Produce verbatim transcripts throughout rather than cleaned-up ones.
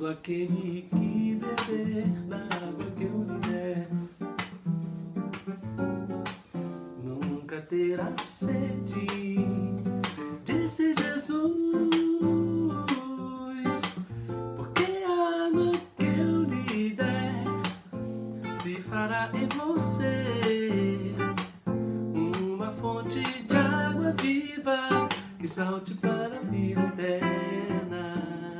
Todo aquele que beber da água que eu lhe der nunca terá sede, disse Jesus, porque a água que eu lhe der se fará em você uma fonte de água viva que salte para a vida eterna.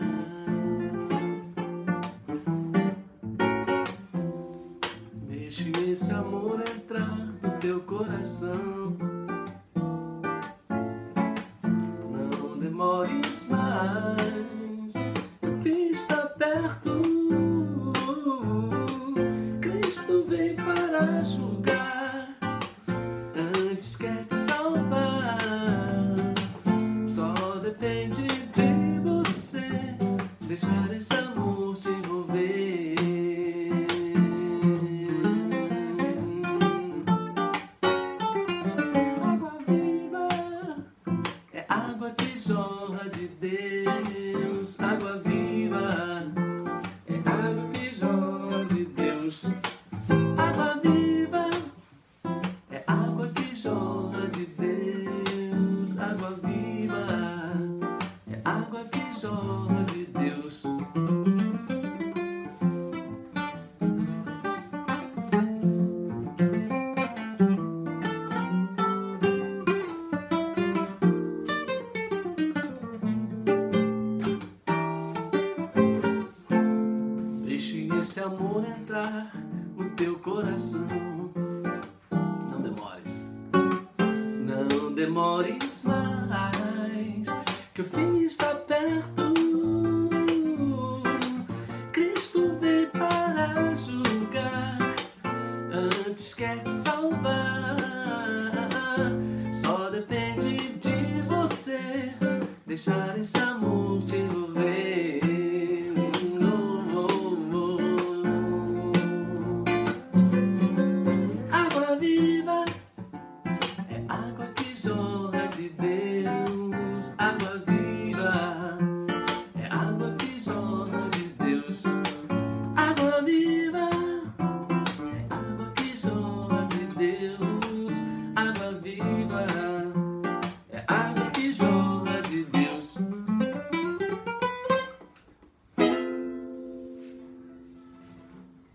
Deixe esse amor entrar no teu coração. Não demores mais, o fim está perto. Cristo vem para julgar, antes quer te salvar. Só depende de você deixar esse amor te envolver. Água viva é água que jorra de Deus. Água viva é água que jorra de Deus. Água viva é água que jorra de Deus. Água viva é água que jorra de Deus. Deixe esse amor entrar no teu coração. Não demores, não demores mais, que o fim está perto. Cristo veio para julgar, antes quer te salvar. Só depende de você deixar esse amor te envolver.